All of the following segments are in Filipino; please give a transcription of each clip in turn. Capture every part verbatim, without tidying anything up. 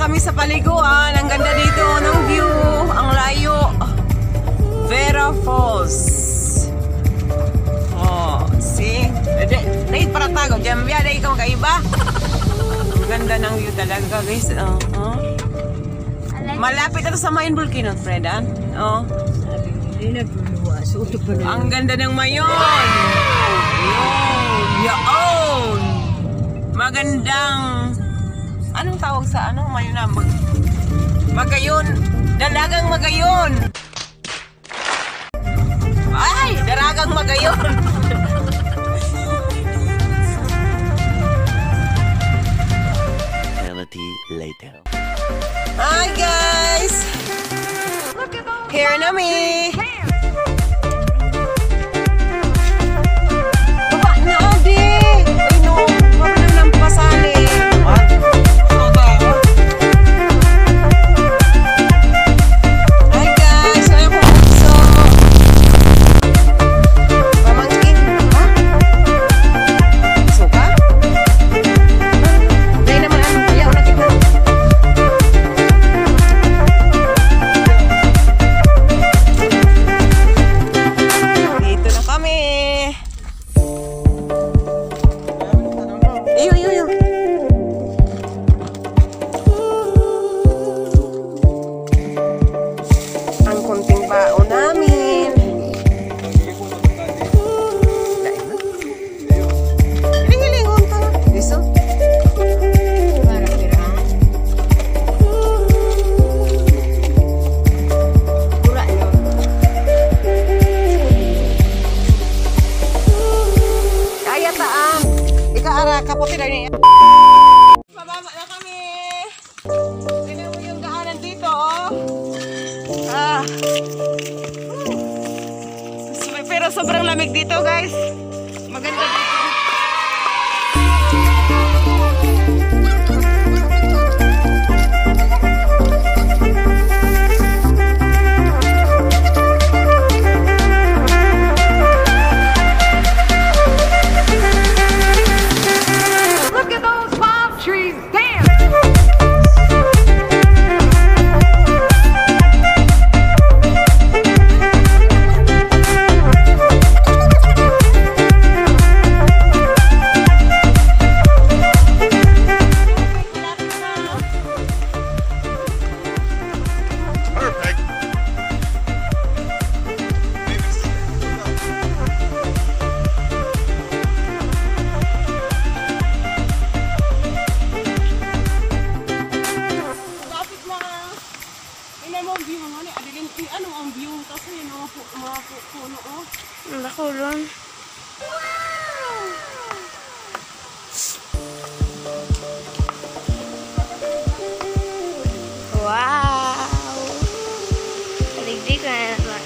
kami sa paliguan. Ang ganda dito ng view. Ang layo. Vera Falls. Oh, see? Dahil para tago. Diyan biya, dahil ikaw kaiba. Ang ganda ng view talaga, guys. Oh, oh. Malapit ito sa Mayon Volcano, Fredan. Oh. Ang ganda ng Mayon. Yun. Yaon. Magandang, anong tawag sa ano? Mayon na. Mag, magayon. Dalagang magayon. Ay, dalagang magayon. Later. Hi guys! Here na mi! Baba na adi! Ay no! Wala nang pasali! Hi guys! Ano po gusto? Pamangkin? Ha? Gusto ka? Dahil naman ano? Ayaw na kita. Kapote na niya. Mababa na kami. Tignan mo yung daanan dito, oh. Ah. Pero sobrang lamig dito, guys. Maganda dito. Ano ang view kasi no, mga puno oh. Nakulon. Wow. Ligdig na naman.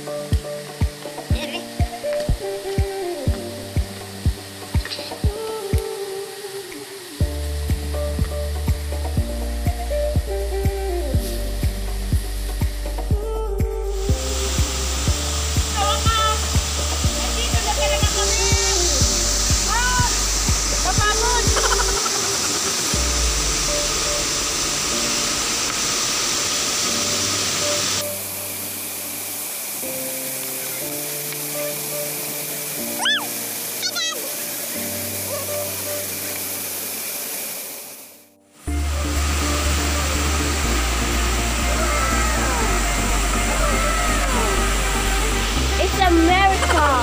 It's a miracle.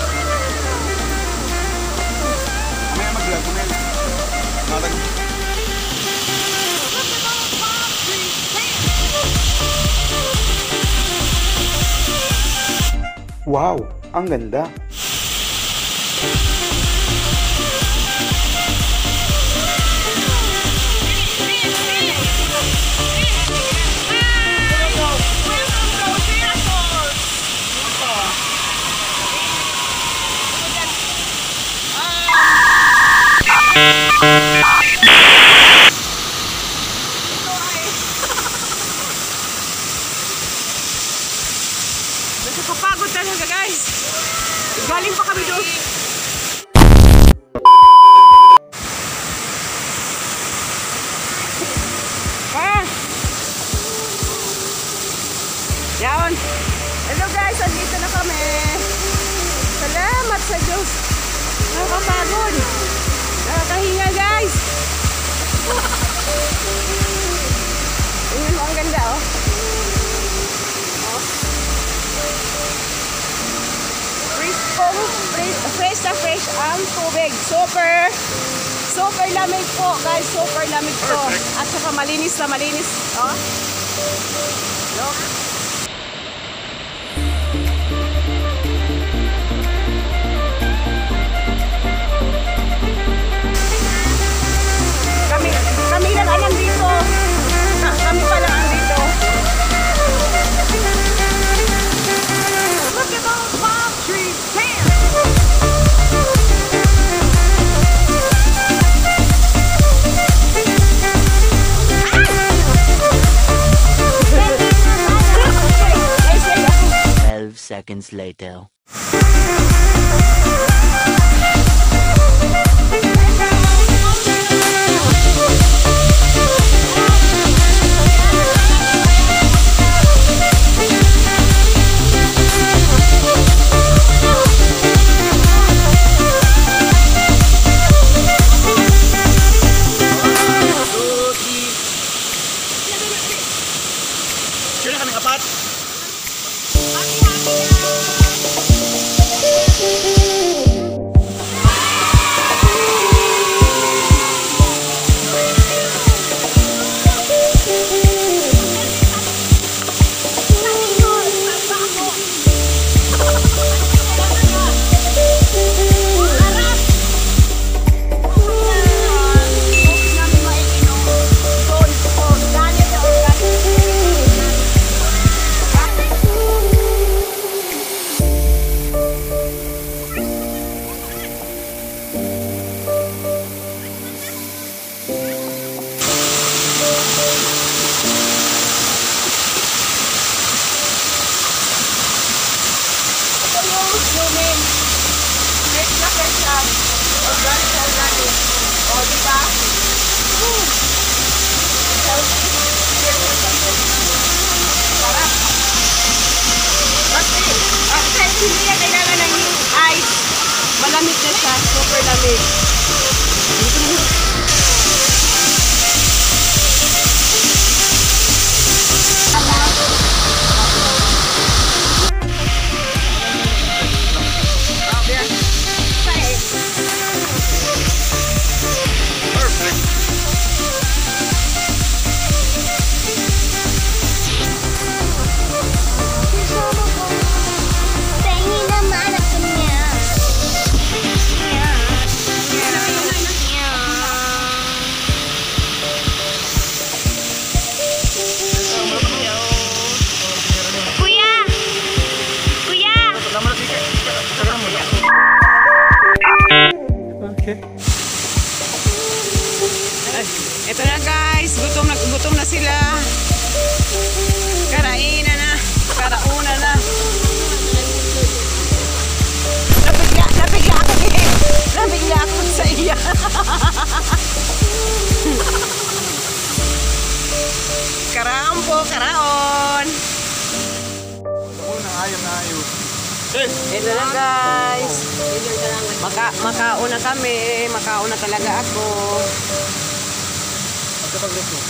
May mag-vlog ko ngayon. Matag. Wow, ang ganda. Nakakapagod talaga, guys. Galing pa kami doon. Kaya kung fresh, fresh na fresh ang tubig. Super, super lamig po guys. Super lamig po. At saka malinis na malinis. Oh. Look. Kami, kami lang ang nandito. Ka, kami pa lang ang dito. Look at those palm trees. Damn! Twelve seconds later. Sure na kaming apat. Human. Fresh na fresh yan. Organic na organic. O, di ba? Woo! Healthy. Sarap. Kasi, uh, kahit hindi yan kailangan ng ice. Malamig na siya. Super lamig. Tingin naman ako niya. Kuya! Kuya! Okay. Ay, ito na guys, gutom na gutom na sila. Karaina na, karauna na. Nabigla, nabigla ako eh. Nabigla ako sa iya. Karampo, karaon. Ako na ayaw na ayaw. Ito na guys. Maka, makauna kami, makauna talaga ako. Pagkapag-resto.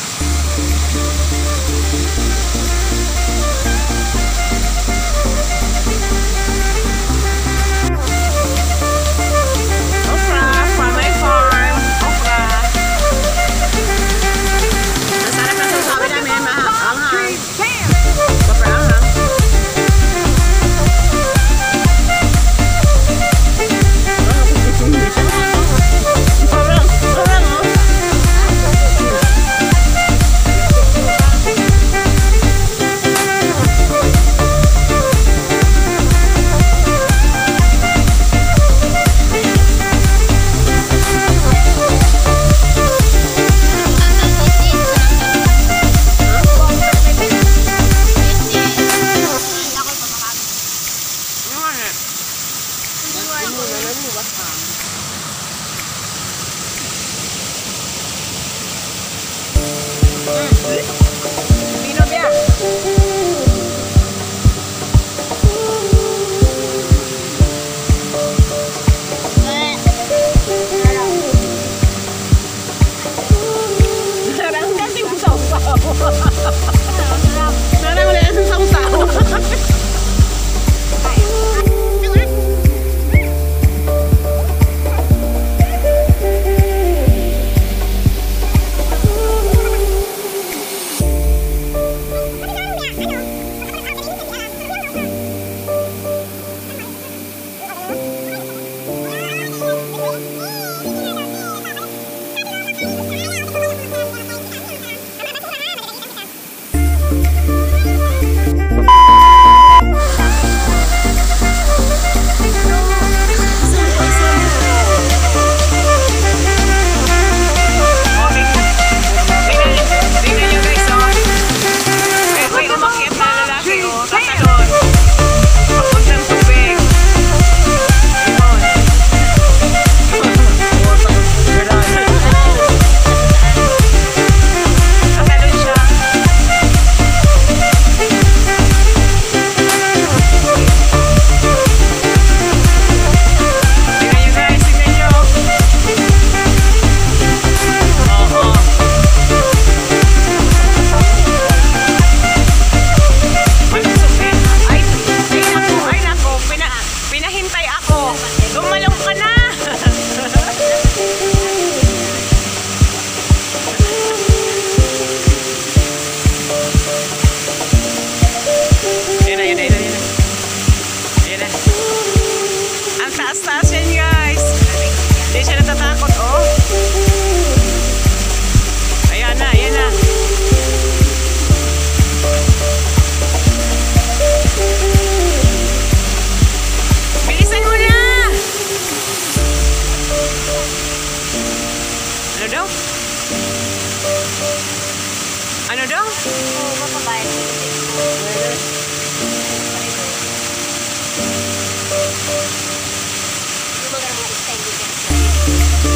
Okra from my farm. Okra. Masarap na sa sabi namin, maanghang. Super anghang. Parang, parang, oh. Ano daw? Oo, makabayad. Yung mga mga extended.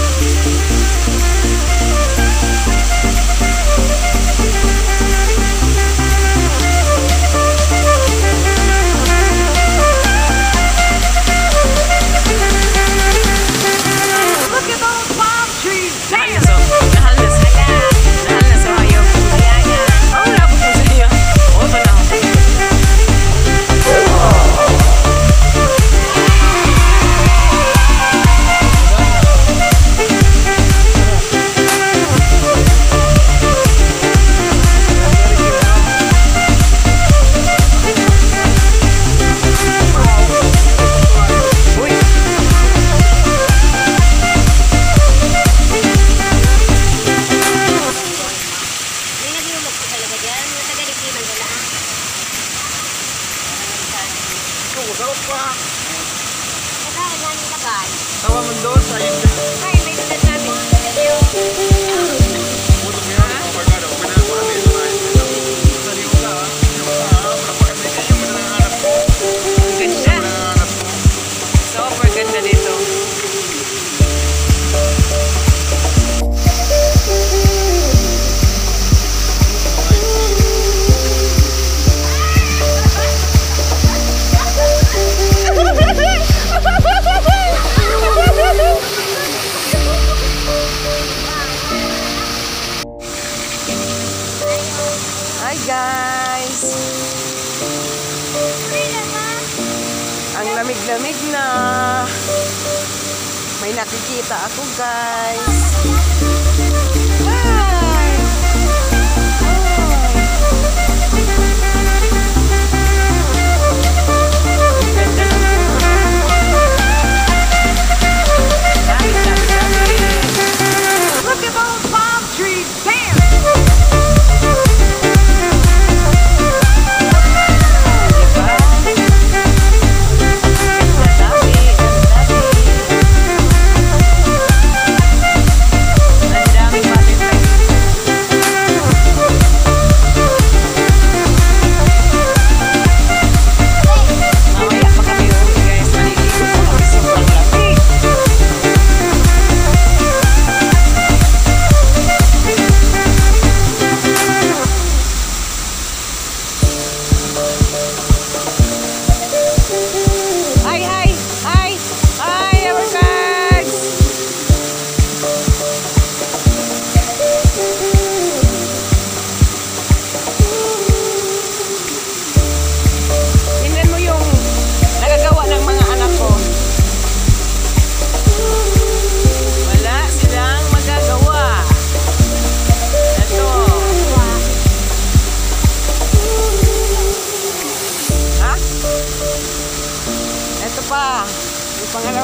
Tawa mo doon sa inyo. Ay, may tulad namin. Puto mo yan. Oh my God. Ako na ako namin. Sa liyo ka. Liyo ka. Napakaganda kayo. Yung nanganap ko. Ang ganda. Yung nanganap ko. Super ganda dito. Hi guys! Ang lamig-lamig na. May nakikita ako guys. Hi! Look at those palm trees there! Ang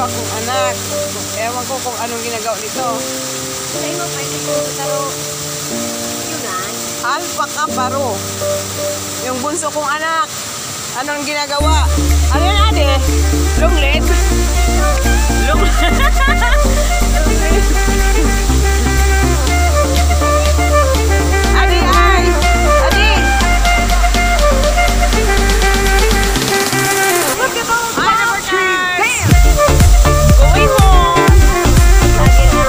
kong anak. Ewan ko kung anong ginagawa nito. Sa'yo mo, pwede ko taro. Yun na. Alpaca paro. Yung bunso kong anak. Anong ginagawa? Ano yan, ade? Lunglet? Lung... Ade, ay! Ade! Look at those palm trees! Going home! Lagi na.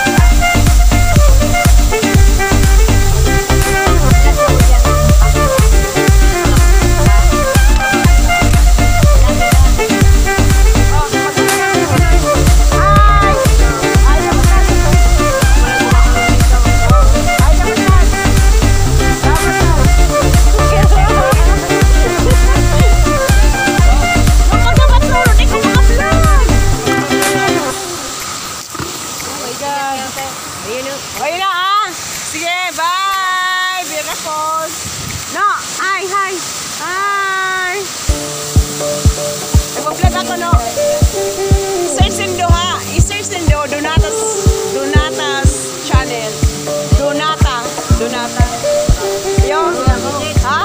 Okay na ah! Sige, bye! Beautiful! No! Hi! Hi! Hi! Nagpa-vlog ako, no? I-search nindo ha! I-search nindo Donatas Donatas channel. Donata. Donata. Yung? Ha?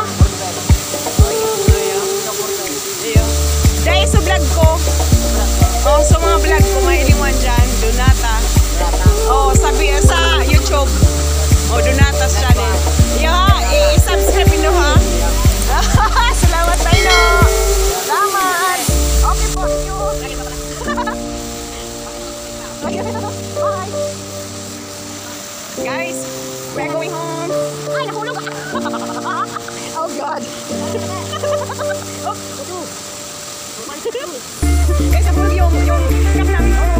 Yung. Dahil sa vlog ko. Oh, sa mga vlog ko, may iliwan dyan. Donata. Oh, sabi sa YouTube. Oh, Donatas channel. Yeah, i-subscribe niyo ha. Salamat tayo. Salamat. Okay po, you. Bye. Guys, we're going home. Ay, nahulog. Oh God. Oh, guys, nahulog yung yung cam namin. Oh.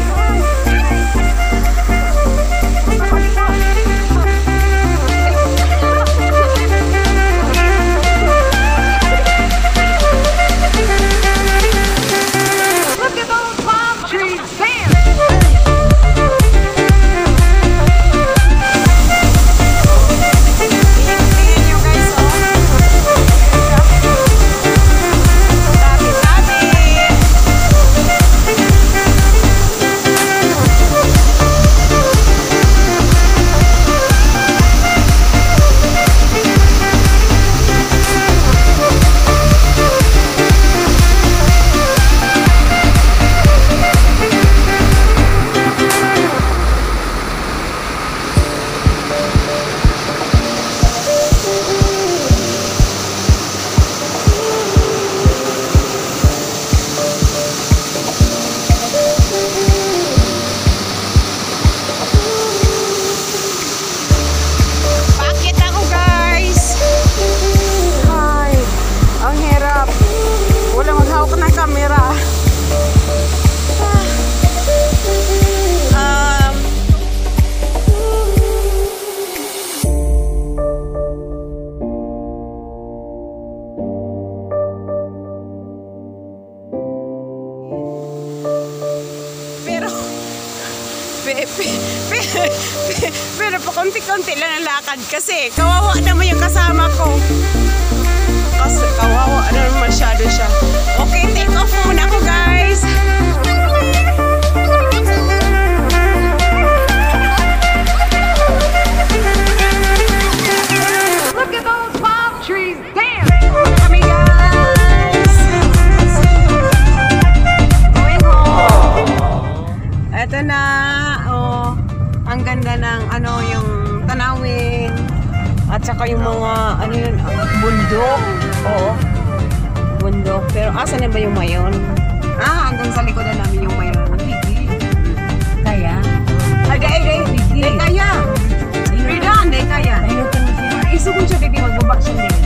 Pero pa konti-konti lang ang lakad kasi kawawa naman yung kasama ko. Kasi kawawa naman masyado siya. Okay, take off muna ako guys. Look at those palm trees. Damn! Kami guys. Going home. Eto na. Oh. Ang ganda ng ano yung tanawin at saka yung mga ano yun, bundok. Oo. Bundok. Pero asan na ba yung mayon? Ah, hanggang sa likodan namin yung mayon. Kaya? Ay, day, day. Day kaya. Ridan, day kaya. Isukon siya, baby. Magbaba siya din.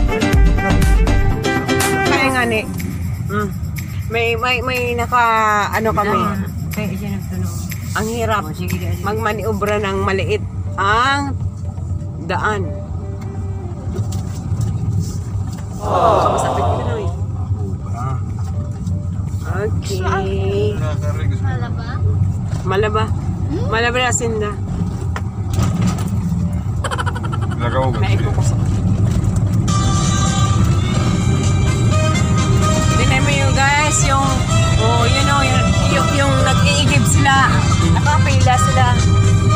Kaya nga ni. Mm. May, may, may naka, ano kami. Kaya siya nagtanong. Ang hirap magmaniobra ng maliit ang daan. Oh, masakit ko na eh. Okay. Malaba? Malaba. Malaba na sinda. May ikukusok. Tingnan mo yung guys, yung, oh, you know, yung, yung, yung nag-iigib sila, nakapila sila.